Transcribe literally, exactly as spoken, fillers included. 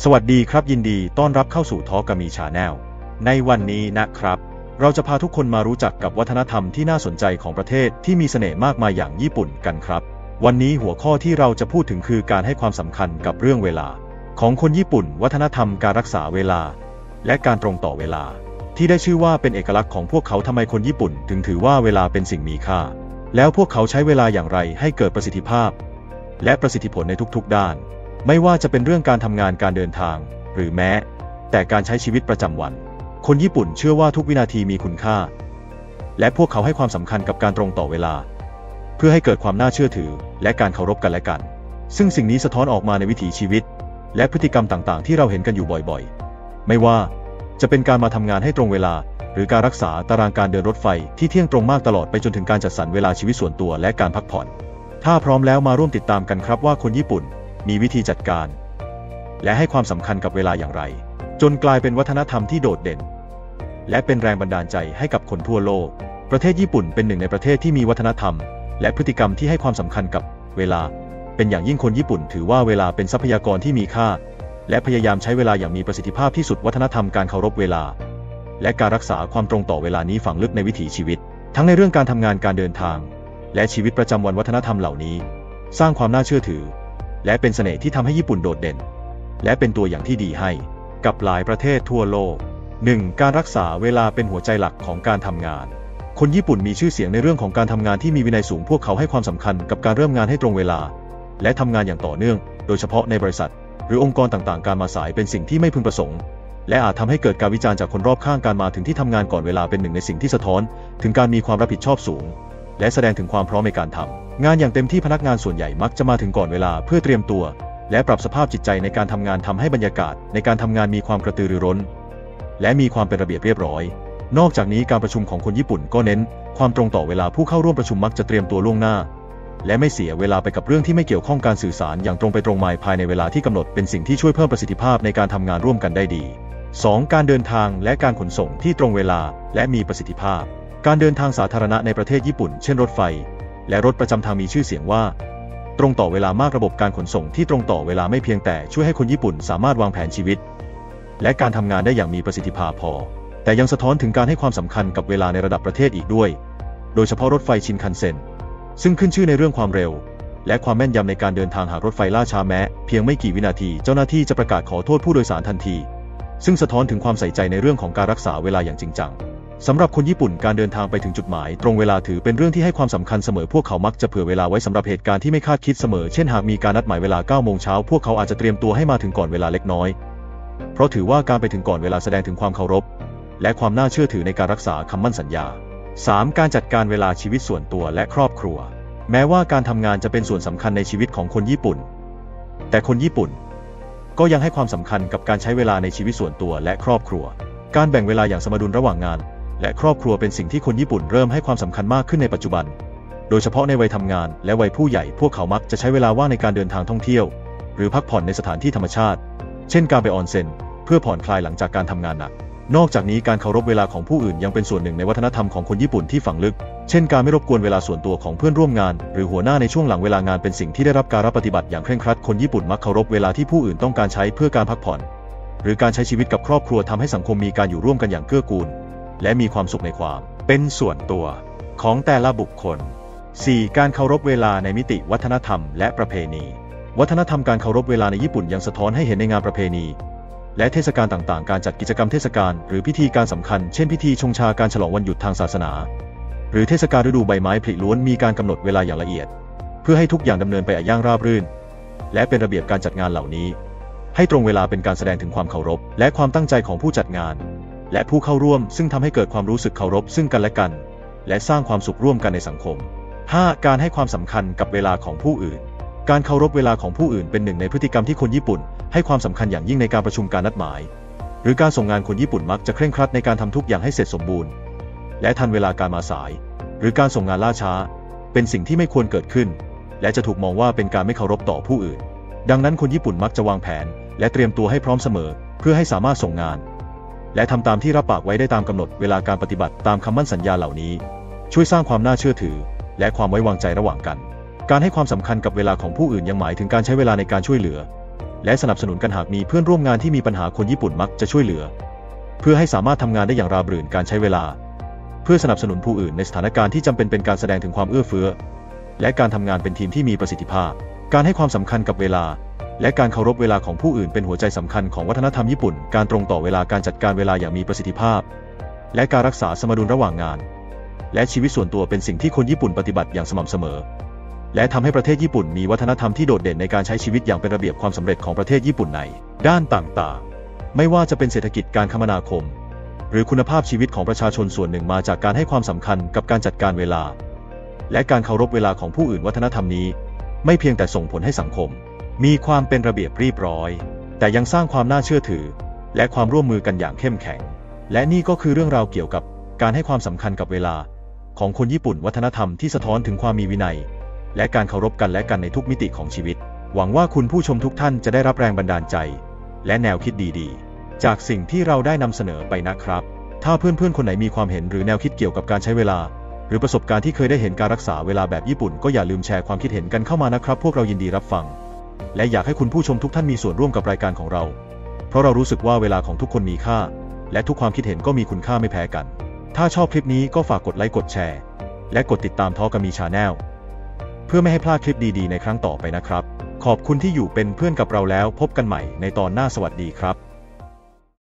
สวัสดีครับยินดีต้อนรับเข้าสู่ทอล์กมีชาแนลในวันนี้นะครับเราจะพาทุกคนมารู้จักกับวัฒนธรรมที่น่าสนใจของประเทศที่มีเสน่ห์มากมายอย่างญี่ปุ่นกันครับวันนี้หัวข้อที่เราจะพูดถึงคือการให้ความสำคัญกับเรื่องเวลาของคนญี่ปุ่นวัฒนธรรมการรักษาเวลาและการตรงต่อเวลาที่ได้ชื่อว่าเป็นเอกลักษณ์ของพวกเขาทำไมคนญี่ปุ่นถึงถือว่าเวลาเป็นสิ่งมีค่าแล้วพวกเขาใช้เวลาอย่างไรให้เกิดประสิทธิภาพและประสิทธิผลในทุกๆด้านไม่ว่าจะเป็นเรื่องการทำงานการเดินทางหรือแม้แต่การใช้ชีวิตประจำวันคนญี่ปุ่นเชื่อว่าทุกวินาทีมีคุณค่าและพวกเขาให้ความสำคัญกับการตรงต่อเวลาเพื่อให้เกิดความน่าเชื่อถือและการเคารพกันและกันซึ่งสิ่งนี้สะท้อนออกมาในวิถีชีวิตและพฤติกรรมต่างๆที่เราเห็นกันอยู่บ่อยๆไม่ว่าจะเป็นการมาทำงานให้ตรงเวลาหรือการรักษาตารางการเดินรถไฟที่เที่ยงตรงมากตลอดไปจนถึงการจัดสรรเวลาชีวิตส่วนตัวและการพักผ่อนถ้าพร้อมแล้วมาร่วมติดตามกันครับว่าคนญี่ปุ่นมีวิธีจัดการและให้ความสำคัญกับเวลาอย่างไรจนกลายเป็นวัฒนธรรมที่โดดเด่นและเป็นแรงบันดาลใจให้กับคนทั่วโลกประเทศญี่ปุ่นเป็นหนึ่งในประเทศที่มีวัฒนธรรมและพฤติกรรมที่ให้ความสำคัญกับเวลาเป็นอย่างยิ่งคนญี่ปุ่นถือว่าเวลาเป็นทรัพยากรที่มีค่าและพยายามใช้เวลาอย่างมีประสิทธิภาพที่สุดวัฒนธรรมการเคารพเวลาและการรักษาความตรงต่อเวลานี้ฝังลึกในวิถีชีวิตทั้งในเรื่องการทำงานการเดินทางและชีวิตประจำวันวัฒนธรรมเหล่านี้สร้างความน่าเชื่อถือและเป็นเสน่ห์ที่ทำให้ญี่ปุ่นโดดเด่นและเป็นตัวอย่างที่ดีให้กับหลายประเทศทั่วโลก หนึ่ง. การรักษาเวลาเป็นหัวใจหลักของการทำงานคนญี่ปุ่นมีชื่อเสียงในเรื่องของการทำงานที่มีวินัยสูงพวกเขาให้ความสำคัญกับการเริ่มงานให้ตรงเวลาและทำงานอย่างต่อเนื่องโดยเฉพาะในบริษัทหรือองค์กรต่างๆการมาสายเป็นสิ่งที่ไม่พึงประสงค์และอาจทำให้เกิดการวิจารณ์จากคนรอบข้างการมาถึงที่ทำงานก่อนเวลาเป็นหนึ่งในสิ่งที่สะท้อนถึงการมีความรับผิดชอบสูงและแสดงถึงความพร้อมในการทำงานอย่างเต็มที่พนักงานส่วนใหญ่มักจะมาถึงก่อนเวลาเพื่อเตรียมตัวและปรับสภาพจิตใจในการทำงานทำให้บรรยากาศในการทำงานมีความกระตือรือร้นและมีความเป็นระเบียบเรียบร้อยนอกจากนี้การประชุมของคนญี่ปุ่นก็เน้นความตรงต่อเวลาผู้เข้าร่วมประชุมมักจะเตรียมตัวล่วงหน้าและไม่เสียเวลาไปกับเรื่องที่ไม่เกี่ยวข้องการสื่อสารอย่างตรงไปตรงมาภายในเวลาที่กำหนดเป็นสิ่งที่ช่วยเพิ่มประสิทธิภาพในการทำงานร่วมกันได้ดี สอง. การเดินทางและการขนส่งที่ตรงเวลาและมีประสิทธิภาพการเดินทางสาธารณะในประเทศญี่ปุ่นเช่นรถไฟและรถประจำทางมีชื่อเสียงว่าตรงต่อเวลามากระบบการขนส่งที่ตรงต่อเวลาไม่เพียงแต่ช่วยให้คนญี่ปุ่นสามารถวางแผนชีวิตและการทำงานได้อย่างมีประสิทธิภาพพอแต่ยังสะท้อนถึงการให้ความสำคัญกับเวลาในระดับประเทศอีกด้วยโดยเฉพาะรถไฟชินคันเซ็นซึ่งขึ้นชื่อในเรื่องความเร็วและความแม่นยำในการเดินทางหากรถไฟล่าช้าแม้เพียงไม่กี่วินาทีเจ้าหน้าที่จะประกาศขอโทษผู้โดยสารทันทีซึ่งสะท้อนถึงความใส่ใจในเรื่องของการรักษาเวลาอย่างจริงจังสำหรับคนญี่ปุ่นการเดินทางไปถึงจุดหมายตรงเวลาถือเป็นเรื่องที่ให้ความสำคัญเสมอพวกเขามักจะเผื่อเวลาไว้สำหรับเหตุการณ์ที่ไม่คาดคิดเสมอเช่นหากมีการนัดหมายเวลาเก้าโมงเช้าพวกเขาอาจจะเตรียมตัวให้มาถึงก่อนเวลาเล็กน้อยเพราะถือว่าการไปถึงก่อนเวลาแสดงถึงความเคารพและความน่าเชื่อถือในการรักษาคำมั่นสัญญา สาม. การจัดการเวลาชีวิตส่วนตัวและครอบครัวแม้ว่าการทำงานจะเป็นส่วนสำคัญในชีวิตของคนญี่ปุ่นแต่คนญี่ปุ่นก็ยังให้ความสำคัญกับการใช้เวลาในชีวิตส่วนตัวและครอบครัวการแบ่งเวลาอย่างสมดุลระหว่างงานและครอบครัวเป็นสิ่งที่คนญี่ปุ่นเริ่มให้ความสำคัญมากขึ้นในปัจจุบันโดยเฉพาะในวัยทำงานและวัยผู้ใหญ่พวกเขามักจะใช้เวลาว่างในการเดินทางท่องเที่ยวหรือพักผ่อนในสถานที่ธรรมชาติเช่นการไปออนเซ็นเพื่อผ่อนคลายหลังจากการทำงานหนักนอกจากนี้การเคารพเวลาของผู้อื่นยังเป็นส่วนหนึ่งในวัฒนธรรมของคนญี่ปุ่นที่ฝังลึกเช่นการไม่รบกวนเวลาส่วนตัวของเพื่อนร่วมงานหรือหัวหน้าในช่วงหลังเวลางานเป็นสิ่งที่ได้รับการรับปฏิบัติอย่างเคร่งครัดคนญี่ปุ่นมักเคารพเวลาที่ผู้อื่นต้องการใช้เพื่อการพักผ่อนหรือการใช้ชีวิตกับครอบครัวทำให้สังคมมีการอยู่ร่วมกันอย่างเกื้อกูลและมีความสุขในความเป็นส่วนตัวของแต่ละบุคคล สี่. การเคารพเวลาในมิติวัฒนธรรมและประเพณีวัฒนธรรมการเคารพเวลาในญี่ปุ่นยังสะท้อนให้เห็นในงานประเพณีและเทศกาลต่างๆการจัดกิจกรรมเทศกาลหรือพิธีการสำคัญเช่นพิธีชงชาการฉลองวันหยุดทางศาสนาหรือเทศกาลฤดูใบไม้ผลิล้วนมีการกำหนดเวลาอย่างละเอียดเพื่อให้ทุกอย่างดำเนินไปอย่างราบรื่นและเป็นระเบียบการจัดงานเหล่านี้ให้ตรงเวลาเป็นการแสดงถึงความเคารพและความตั้งใจของผู้จัดงานและผู้เข้าร่วมซึ่งทำให้เกิดความรู้สึกเคารพซึ่งกันและกันและสร้างความสุขร่วมกันในสังคม ห้า. การให้ความสำคัญกับเวลาของผู้อื่นการเคารพเวลาของผู้อื่นเป็นหนึ่งในพฤติกรรมที่คนญี่ปุ่นให้ความสำคัญอย่างยิ่งในการประชุมการนัดหมายหรือการส่งงานคนญี่ปุ่นมักจะเคร่งครัดในการทำทุกอย่างให้เสร็จสมบูรณ์และทันเวลาการมาสายหรือการส่งงานล่าช้าเป็นสิ่งที่ไม่ควรเกิดขึ้นและจะถูกมองว่าเป็นการไม่เคารพต่อผู้อื่นดังนั้นคนญี่ปุ่นมักจะวางแผนและเตรียมตัวให้พร้อมเสมอเพื่อให้สามารถส่งงานและทำตามที่รับปากไว้ได้ตามกำหนดเวลาการปฏิบัติตามคำมั่นสัญญาเหล่านี้ช่วยสร้างความน่าเชื่อถือและความไว้วางใจระหว่างกันการให้ความสำคัญกับเวลาของผู้อื่นยังหมายถึงการใช้เวลาในการช่วยเหลือและสนับสนุนกันหากมีเพื่อนร่วมงานที่มีปัญหาคนญี่ปุ่นมักจะช่วยเหลือเพื่อให้สามารถทำงานได้อย่างราบรื่นการใช้เวลาเพื่อสนับสนุนผู้อื่นในสถานการณ์ที่จำเป็นเป็นการแสดงถึงความเอื้อเฟื้อและการทำงานเป็นทีมที่มีประสิทธิภาพการให้ความสำคัญกับเวลาและการเคารพเวลาของผู้อื่นเป็นหัวใจสำคัญของวัฒนธรรมญี่ปุ่นการตรงต่อเวลาการจัดการเวลาอย่างมีประสิทธิภาพและการรักษาสมดุลระหว่างงานและชีวิตส่วนตัวเป็นสิ่งที่คนญี่ปุ่นปฏิบัติอย่างสม่ำเสมอและทำให้ประเทศญี่ปุ่นมีวัฒนธรรมที่โดดเด่นในการใช้ชีวิตอย่างเป็นระเบียบความสำเร็จของประเทศญี่ปุ่นในด้านต่างๆไม่ว่าจะเป็นเศรษฐกิจการคมนาคมหรือคุณภาพชีวิตของประชาชนส่วนหนึ่งมาจากการให้ความสำคัญกับการจัดการเวลาและการเคารพเวลาของผู้อื่นวัฒนธรรมนี้ไม่เพียงแต่ส่งผลให้สังคมมีความเป็นระเบียบเรียบร้อยแต่ยังสร้างความน่าเชื่อถือและความร่วมมือกันอย่างเข้มแข็งและนี่ก็คือเรื่องราวเกี่ยวกับการให้ความสำคัญกับเวลาของคนญี่ปุ่นวัฒนธรรมที่สะท้อนถึงความมีวินัยและการเคารพกันและกันในทุกมิติของชีวิตหวังว่าคุณผู้ชมทุกท่านจะได้รับแรงบันดาลใจและแนวคิดดีๆจากสิ่งที่เราได้นำเสนอไปนะครับถ้าเพื่อนๆคนไหนมีความเห็นหรือแนวคิดเกี่ยวกับการใช้เวลาหรือประสบการณ์ที่เคยได้เห็นการรักษาเวลาแบบญี่ปุ่นก็อย่าลืมแชร์ความคิดเห็นกันเข้ามานะครับพวกเรายินดีรับฟังและอยากให้คุณผู้ชมทุกท่านมีส่วนร่วมกับรายการของเราเพราะเรารู้สึกว่าเวลาของทุกคนมีค่าและทุกความคิดเห็นก็มีคุณค่าไม่แพ้กันถ้าชอบคลิปนี้ก็ฝากกดไลค์กดแชร์และกดติดตามทอล์กมีชาแนลเพื่อไม่ให้พลาดคลิปดีๆในครั้งต่อไปนะครับขอบคุณที่อยู่เป็นเพื่อนกับเราแล้วพบกันใหม่ในตอนหน้าสวัสดีครับ